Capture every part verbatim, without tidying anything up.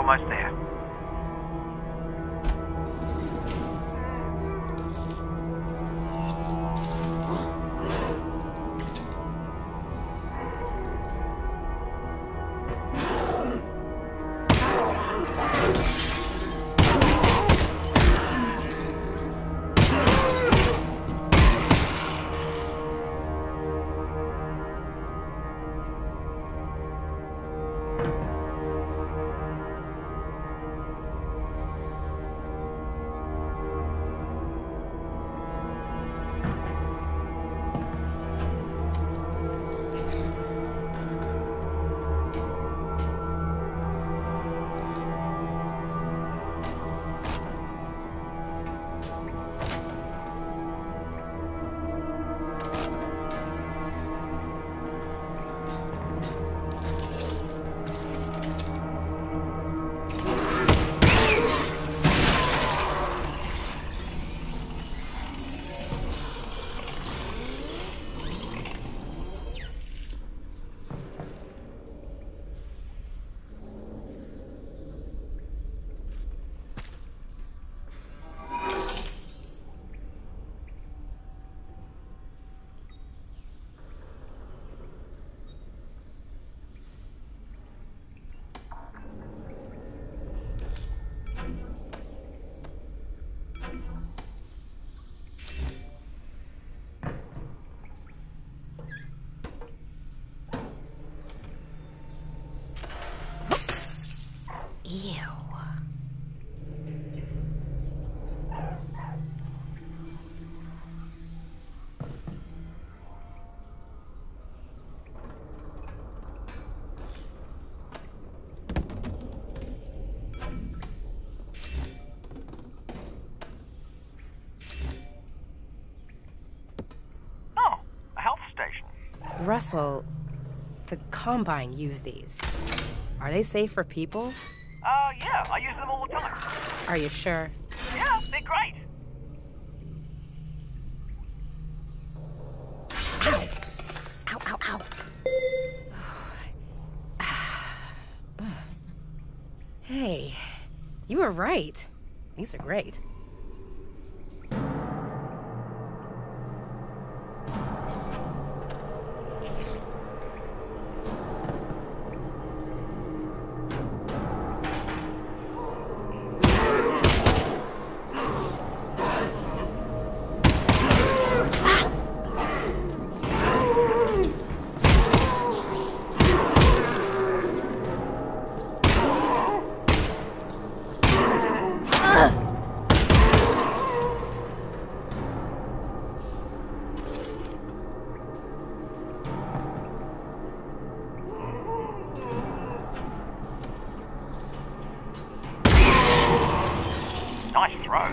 almost there. Ew. Oh, a health station. Russell, the Combine use these. Are they safe for people? Uh, yeah, I use them all the time. Are you sure? Yeah, they're great. Ow, ow, ow. Hey, you were right. These are great. Nice throw.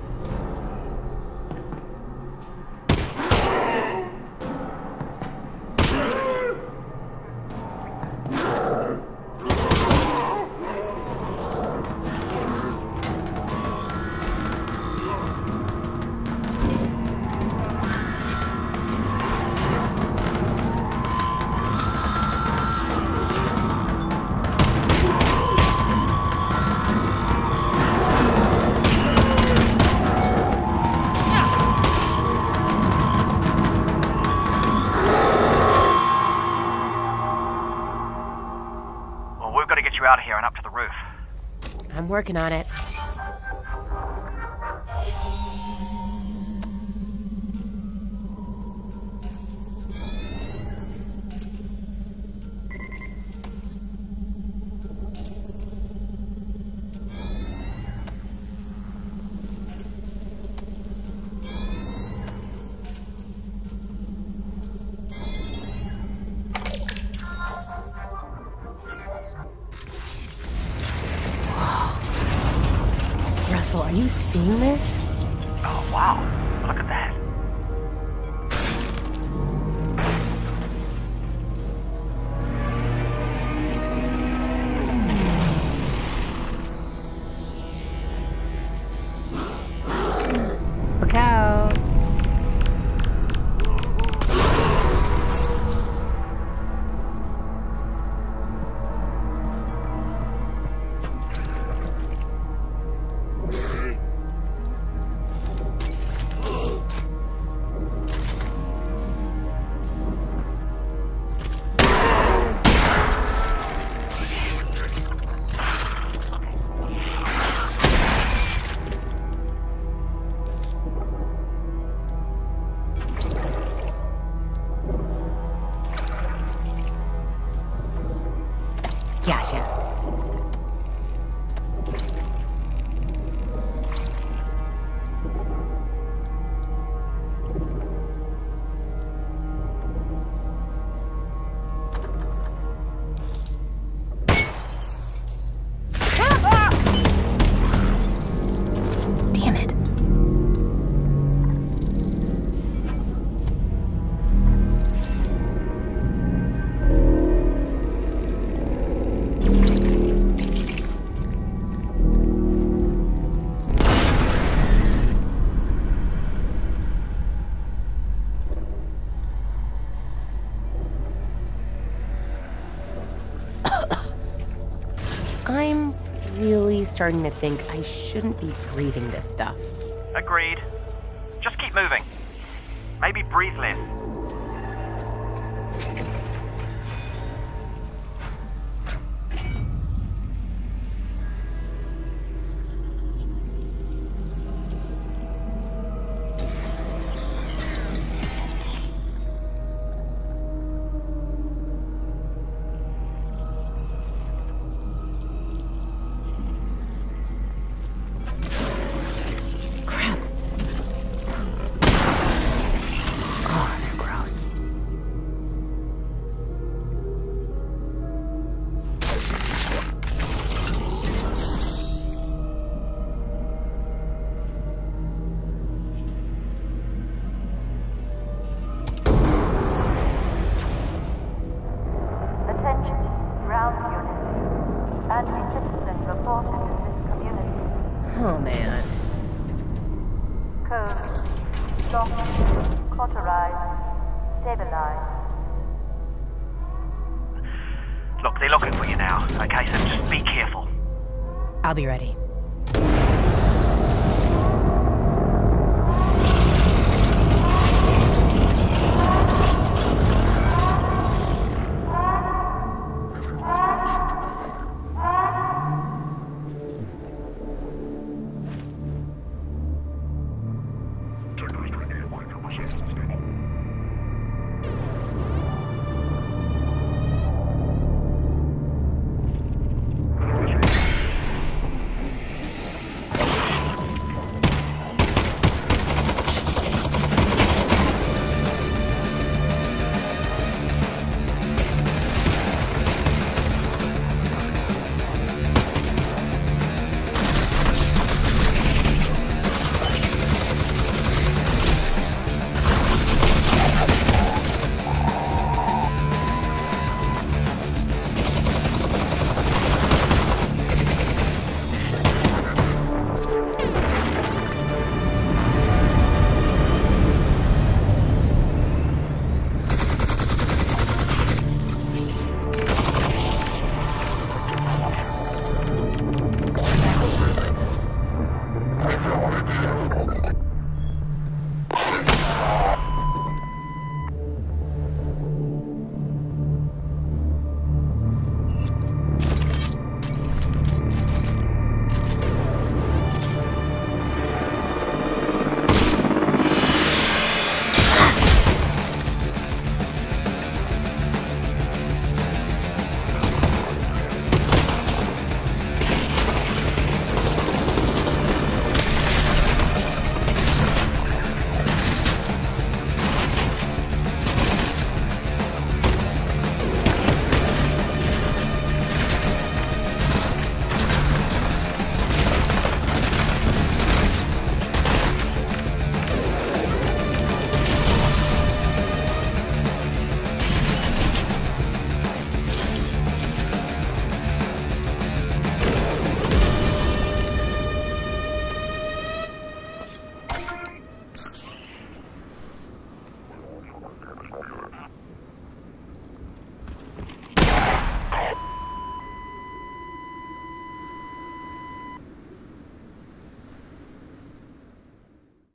We've got to get you out of here and up to the roof. I'm working on it. Russell, are you seeing this? Oh, wow. Look at that. Look out. starting to think I shouldn't be breathing this stuff. Agreed. Just keep moving. Maybe breathe less. Oh, man. Code. Locked. Cauterized. Stabilized. Look, they're looking for you now, okay? So just be careful. I'll be ready.